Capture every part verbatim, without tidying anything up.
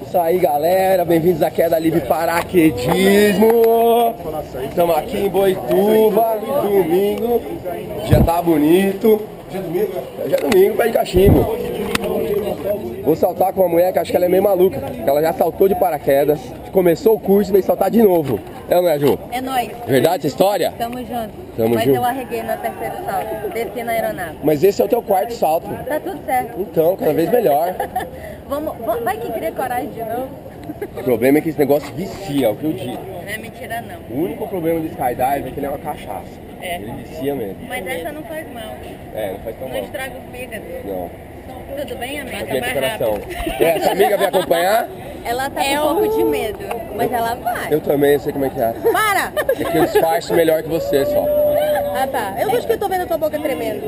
Isso aí, galera, bem-vindos à Queda Livre Paraquedismo. Estamos aqui em Boituva, domingo, dia tá bonito. Dia domingo, dia domingo, pé de cachimbo. Vou saltar com uma mulher que acho que ela é meio maluca, ela já saltou de paraquedas, começou o curso e veio saltar de novo. É ou não é, Ju? É nóis. Verdade essa história? Tamo junto. Tamo Mas junto. eu arreguei no terceiro salto, desci na aeronave. Mas esse é o teu quarto salto. Tá tudo certo. Então, cada vez melhor. Vamos, vai que cria coragem de novo. O problema é que esse negócio vicia, é o que eu digo. Não é mentira não. O único problema do skydive é que ele é uma cachaça. É. Ele vicia mesmo. Mas essa não faz mal. É, não faz tão Não mal. estraga o fígado. Não. Tudo bem, amiga? Aqui é Mais coração. rápido. Essa amiga veio acompanhar? Ela tá com um pouco de medo, mas ela vai. Eu também, eu sei como é que é. Para! É que eu disfarço melhor que você só. Ah tá, eu acho que eu tô vendo a tua boca tremendo.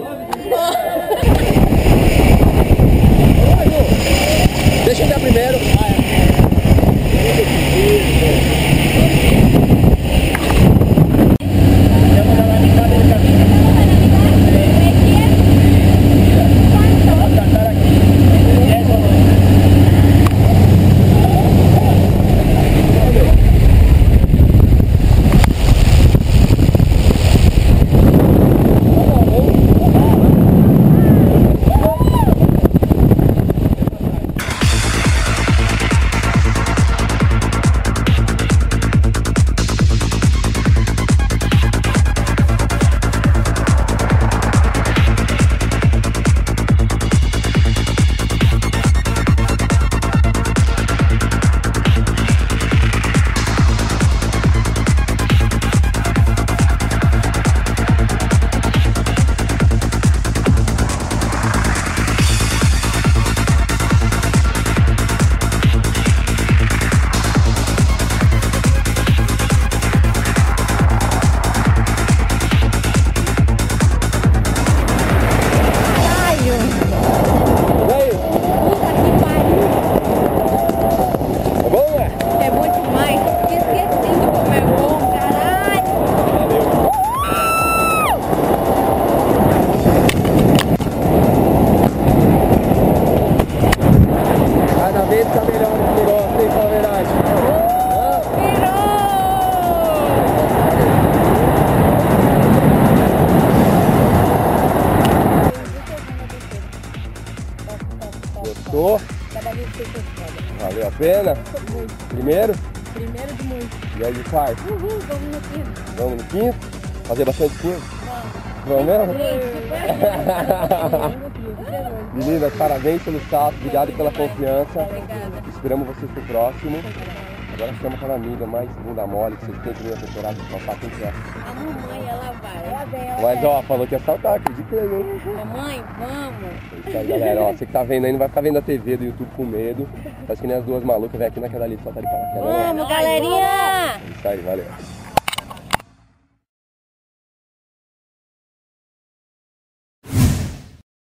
Deixa eu dar primeiro. Gostou? Valeu a pena? Primeiro? Primeiro de muito. E aí, quarto? Uhul, vamos no quinto. Vamos no quinto? Fazer bastante quinto? Vamos mesmo? Meninas, parabéns pelo salto, obrigado pela confiança. Obrigada. Esperamos vocês pro próximo. Agora chama aquela amiga mais bunda mole que vocês têm que vir a temporada de saltar, quem que é? A mamãe, ela vai. Ela vem, ela Mas ó, falou que ia saltar, acredita aí, hein? Mamãe, vamos. É isso aí, galera, ó, você que tá vendo aí não vai ficar vendo a T V do YouTube com medo. Faz que nem as duas malucas, vem aqui naquela ali saltar de paraquedas. Vamos, galerinha! É isso aí, valeu.